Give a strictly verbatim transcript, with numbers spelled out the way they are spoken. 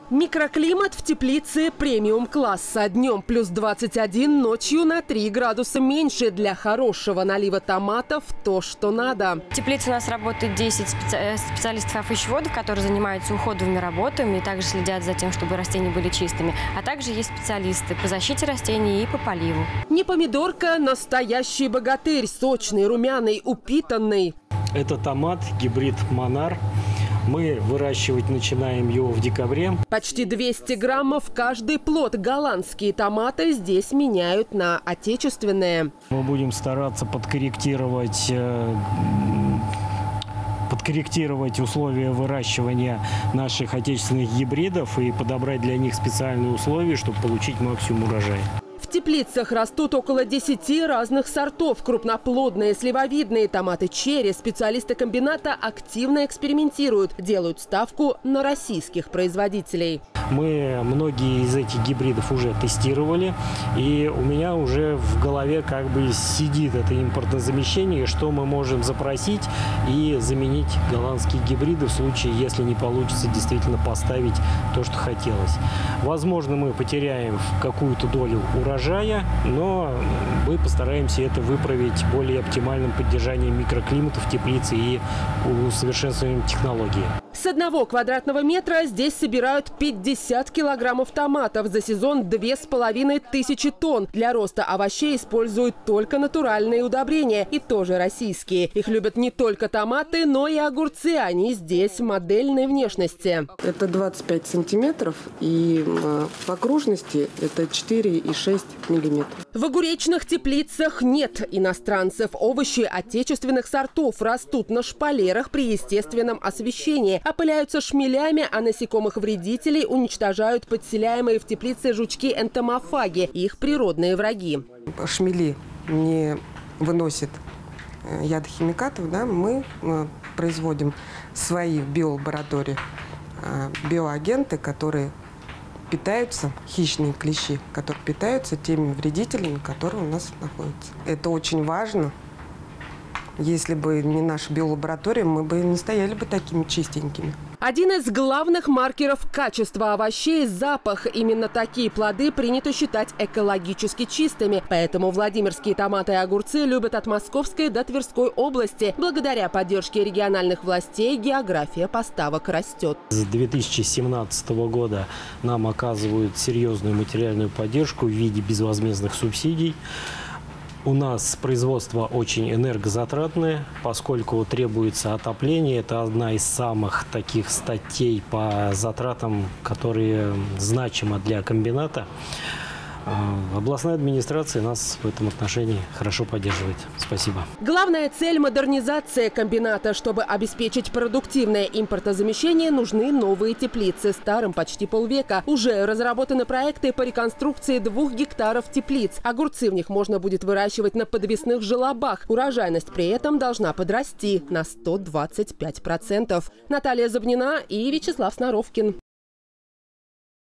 Микроклимат в теплице премиум-класса. Днем плюс двадцать один, ночью на три градуса меньше. Для хорошего налива томатов то, что надо. В теплице у нас работает десять специ... специалистов-овощеводов, которые занимаются уходовыми работами и также следят за тем, чтобы растения были чистыми. А также есть специалисты по защите растений и по поливу. Не помидорка, настоящий богатырь. Сочный, румяный, упитанный. Это томат, гибрид Монар. Мы выращивать начинаем его в декабре. Почти двести граммов каждый плод. Голландские томаты здесь меняют на отечественные. Мы будем стараться подкорректировать, подкорректировать условия выращивания наших отечественных гибридов и подобрать для них специальные условия, чтобы получить максимум урожая. В теплицах растут около десяти разных сортов. Крупноплодные, сливовидные томаты черри. Специалисты комбината активно экспериментируют. Делают ставку на российских производителей. Мы многие из этих гибридов уже тестировали. И у меня уже в голове как бы сидит это импортозамещение, что мы можем запросить и заменить голландские гибриды в случае, если не получится действительно поставить то, что хотелось. Возможно, мы потеряем какую-то долю урожая, но мы постараемся это выправить более оптимальным поддержанием микроклимата в теплице и усовершенствованием технологии. С одного квадратного метра здесь собирают пятьдесят килограммов томатов. За сезон две с половиной тысячи тонн. Для роста овощей используют только натуральные удобрения. И тоже российские. Их любят не только томаты, но и огурцы. Они здесь модельной внешности. Это двадцать пять сантиметров. И в окружности это четыре и шесть миллиметров. В огуречных теплицах нет иностранцев. Овощи отечественных сортов растут на шпалерах при естественном освещении. Опыляются шмелями, а насекомых-вредителей уничтожают подселяемые в теплице жучки-энтомофаги, их природные враги. Шмели не выносят ядохимикатов, да, мы производим свои в биолаборатории биоагенты, которые питаются, хищные клещи, которые питаются теми вредителями, которые у нас находятся. Это очень важно. Если бы не наша биолаборатория, мы бы не стояли бы такими чистенькими. Один из главных маркеров качества овощей – запах. Именно такие плоды принято считать экологически чистыми. Поэтому владимирские томаты и огурцы любят от Московской до Тверской области. Благодаря поддержке региональных властей география поставок растет. С две тысячи семнадцатого года нам оказывают серьезную материальную поддержку в виде безвозмездных субсидий. У нас производство очень энергозатратное, поскольку требуется отопление. Это одна из самых таких статей по затратам, которые значимы для комбината. Областная администрация нас в этом отношении хорошо поддерживает. Спасибо. Главная цель – модернизация комбината. Чтобы обеспечить продуктивное импортозамещение, нужны новые теплицы. Старым почти полвека. Уже разработаны проекты по реконструкции двух гектаров теплиц. Огурцы в них можно будет выращивать на подвесных желобах. Урожайность при этом должна подрасти на сто двадцать пять процентов. Наталья Зубнина и Вячеслав Сноровкин.